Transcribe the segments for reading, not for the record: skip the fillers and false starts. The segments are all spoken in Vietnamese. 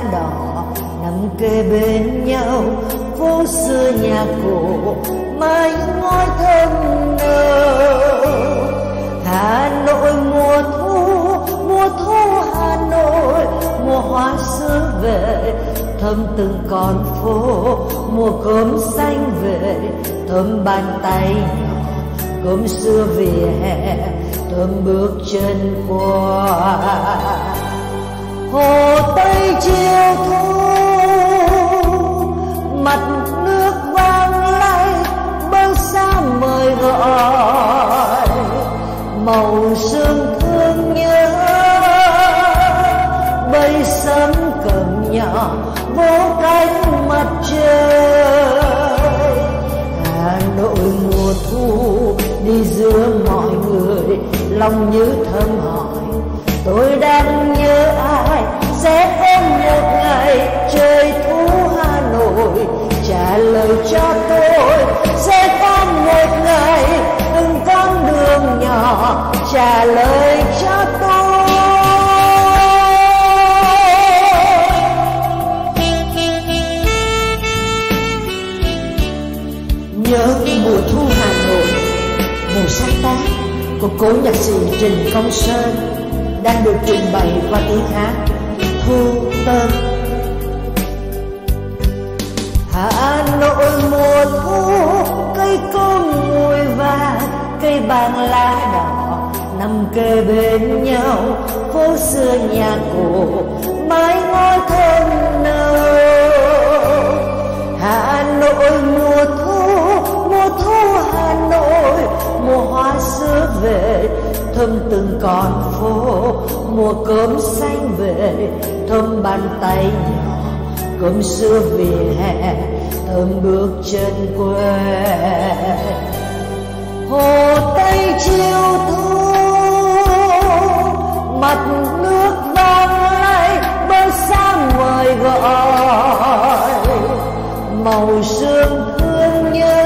đỏ nằm kề bên nhau, phố xưa nhà cổ mái ngói thơm nở. Hà Nội mùa thu Hà Nội, mùa hoa xưa về thơm từng con phố, mùa cốm xanh về thơm bàn tay nhỏ, cốm xưa vỉa hè thơm bước chân qua. Hồ Tây chiều thu, mặt nước vang lay bâng xa mời gọi, màu sương thương nhớ bay sớm cầm nhỏ vỗ cánh mặt trời. Hà Nội mùa thu đi giữa mọi người, lòng như thầm hỏi tôi đang nhớ ai, sẽ ôm một ngày trời thu Hà Nội. Trả lời cho tôi sẽ có một ngày từng con đường nhỏ, trả lời cho tôi. Nhớ mùa thu Hà Nội, mùa sáng tác của cố nhạc sĩ Trịnh Công Sơn đang được trình bày qua tiếng hát Thu Tơ. Hà Nội mùa thu, cây cối mùi vàng, cây bàng lá đỏ nằm kề bên nhau, phố xưa nhà cổ mái ngói thơm nở. Hà Nội mùa thu Hà Nội, mùa hoa xưa về thơm từng con phố, mùa cốm xanh về thơm bàn tay nhỏ, cốm xưa vỉa hè thơm bước chân quê. Hồ Tây chiều thu, mặt nước vang lay bâng xa mời gọi, màu sương thương nhớ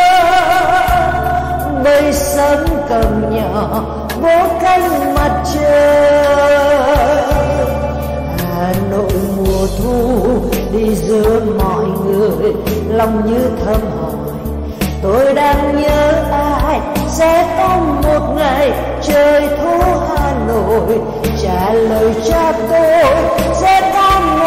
bay sớm cầm nhỏ vỗ cánh mặt trời. Hà Nội mùa thu đi giữa mọi người, lòng như thầm hỏi tôi đang nhớ ai, sẽ có một ngày trời thu Hà Nội. Trả lời cho tôi sẽ có một